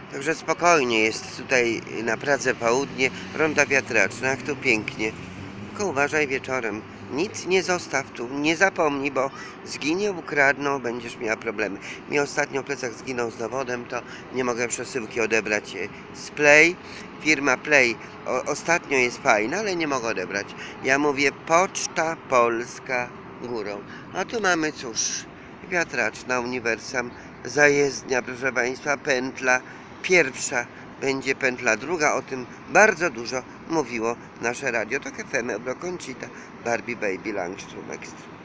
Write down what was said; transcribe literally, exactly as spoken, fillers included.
Także spokojnie jest tutaj na Pradze Południe, ronda wiatraczna, jak tu pięknie. Tylko uważaj wieczorem, nic nie zostaw tu, nie zapomnij, bo zginie, ukradną, będziesz miała problemy. Mi ostatnio plecak zginął z dowodem, to nie mogę przesyłki odebrać z Play. Firma Play o, ostatnio jest fajna, ale nie mogę odebrać. Ja mówię Poczta Polska górą. A tu mamy cóż, wiatraczna, Uniwersam, zajezdnia, proszę Państwa, pętla pierwsza. Będzie pętla druga, o tym bardzo dużo mówiło nasze radio. To F M Eurokoncita, Barbie Baby Langstrom Extra.